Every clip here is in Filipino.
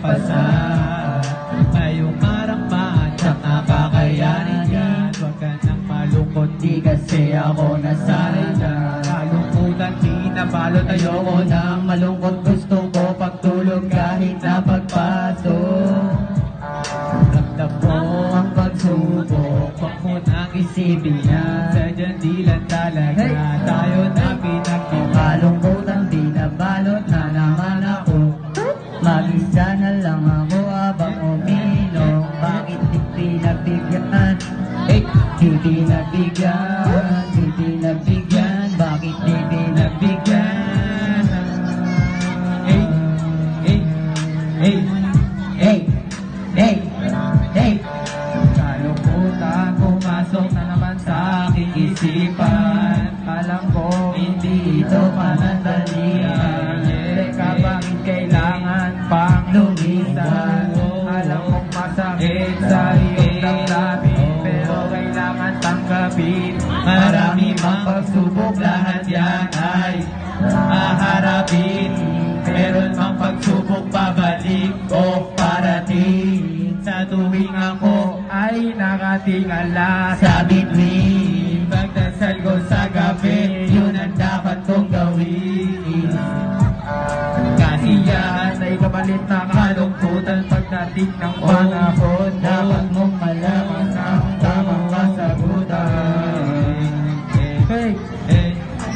pasa. Ngayong marangmaan at nakakayanin yan. Huwag ka nang malungkot, di kasi ako nasanay dyan. Kalungkutan, di nabalot, ayoko nang malungkot. Gusto ko pagtulog kahit na pagpasok. Ramdam mo ang pagsubok, wag mo nang isipin yan. Sadyang di lang talaga tayo na pinagkita. Kalungkutan, di nabalot na naman ako. Mag-isa na lang ako habang uminom. Bakit di pinagbigyan? Di pinabigyan, di pinabigyan. Bakit di pinabigyan? Hey, hey, hey, hey, hey, hey. Kalungkutan pumasok na naman sa aking isipan. Alam ko hindi ito panandalian. Teka, bakit kailangan pang lumisan? Alam kong masakit sa iyong damdamin, pero kailangan tanggapin. Marami mang pagsubok, lahat yan ay haharapin. Meron mang pagsubok, pabalik o parating. Sa tuwing ako ay nakatingala sa bituin, pagdasal ko sa gabi, yun ang dapat kong gawin. Kasiyahan ay kapalit na kalungkutan. Pagdating ng panahon, dapat mong malaman ang tamang kasagutan. Hey, hey.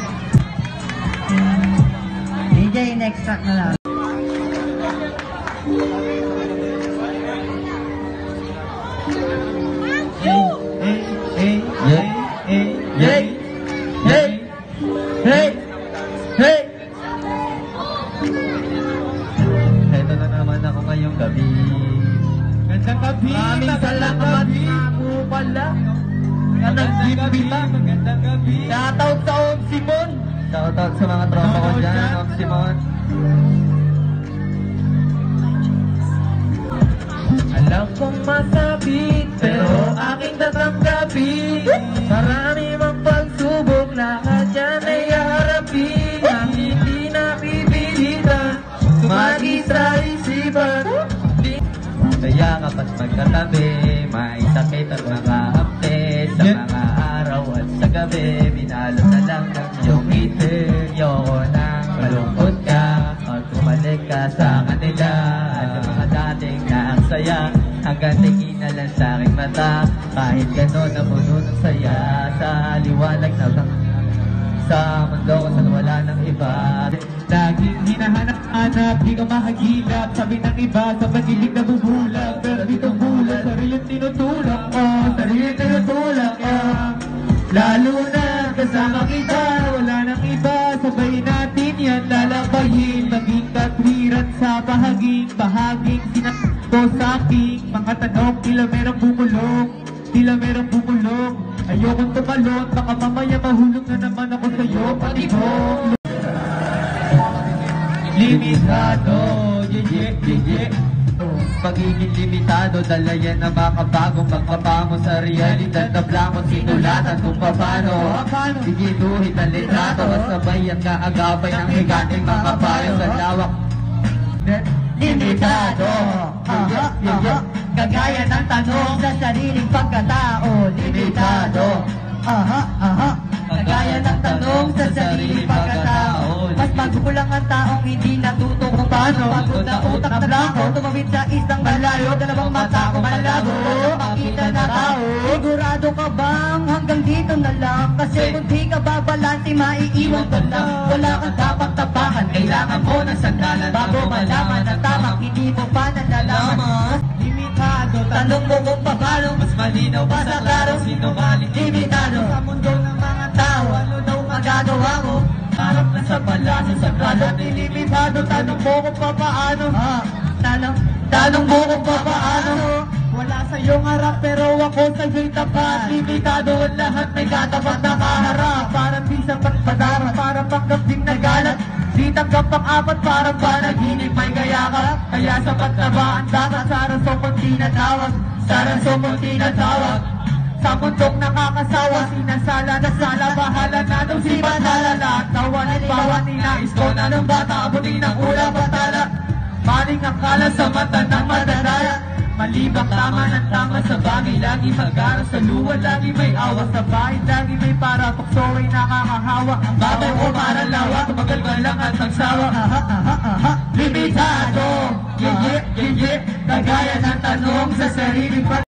DJ, next track na lang. Hey, hey, hey, hey, hey, hey, hey. Ito na naman ako ngayong gabi. Gandang gabi. Maraming salamat ako pala na nag-gimbita. Magandang gabi. Shoutout sa Simon. Shoutout sa mga tropa ko dyan, Simon. Alam kong masabit, pero aking tatanggapin. Marami mang pagsubok, lahat yan ay harapin. Ang hindi napipilitan, sumagi sa isipan. Kaya kapag magkatabi, may sakit at mga apte. Sa mga araw at sa gabi, binalot na lang ng iyong itin. Yoko nang malungkot ka, at bumalik ka sa kanila. At sa mga dating nagsaya, hanggang tingin na lang sa aking mata. Kahit gano'n na puno ng saya, sa liwanag na sa mundo ko saan wala ng iba. Laging hinahanap-hanap, di ka mahagilap. Sabi ng iba, sa pag-ibig na bubulag. Pero dito bulag, sariling tinutulak ko. Sariling tinutulak ko. Lalo na kasama kita, wala ng iba. Sabay natin yan lalabayin. Maging katwiran sa bahaging sinato sa aking mga tanong. Tila merong bumulong, tila merong bumulong. Ayokong tumalon, baka mamaya mahulog na naman ako sa'yo. Panibong limitado, yeah. Pagiging limitado, dala yan ang makabagong magpapango sa realidad na blanco. Sinulatan kung paano sigiduhin ang litrato, kasabay ang kaagapay ng higanting mga payo sa lawak. Limitado, kagaya ng tanong sa sariling pagkatao. Limitado, kagaya ng tanong sa sariling pagkatao. Mas magulang ang taong hindi natuto kung paano. Pagod na utak na blanco, tumawid sa isang malayo. Dalawang mata ko malabo, makita na tao. Sigurado ka bang hanggang dito na lang? Kasi kung di ka babalanti, maiiwan ka lang. Wala kang dapat tapakan, kailangan mo ng sandalan bago malaman ang tamang hindi mo pa nalalaman. Limitado, tanong mo kung paano mas malinaw pa sa klaro. Sinungaling limitado sa mundo ng mga tao. Ano daw magagawa ko? Harap na sa palasa sa grado. Limitado, tanong mo kung paano. Tanong mo kung paano. Wala sa iyong harap pero ako sa'yo'y tapat. Limitado ang lahat, may katapat na kaharap. Parang di sa pagpadara, parang panggaping nagalat. Di tanggap ang apat, parang panaginip may gayaka. Kaya sapat na ba ang dapat sa rasong kung tinatawag? Sa rasong kung tinatawag. Sa mundong nakakasawa, sinasala na sala. Bahala na nung si Manala. Lahat tawanin bawa, ninais ko na nung bata. Abutin ang ula batala. maling akala sa mata ng madadaya. Malibak tama ng tama sa bagay, lagi mag-aral sa luwa, lagi may awa sa bahay, lagi may para tukso ay nakakahawa. Ang babaw ko parang lawa, tumagal ka lang at magsawa. Limitado, kagaya ng tanong sa sarili pa.